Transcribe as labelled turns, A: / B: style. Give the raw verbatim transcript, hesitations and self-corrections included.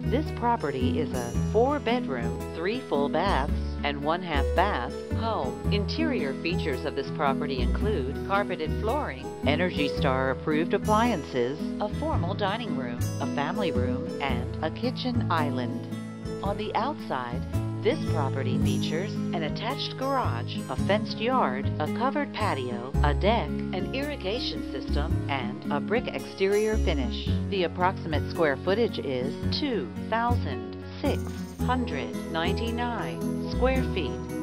A: This property is a four-bedroom, three full baths, and one half bath home. Interior features of this property include carpeted flooring, Energy Star approved appliances, a formal dining room, a family room, and a kitchen island. On the outside, this property features an attached garage, a fenced yard, a covered patio, a deck, an irrigation system, and a brick exterior finish. The approximate square footage is two thousand six hundred ninety-nine square feet.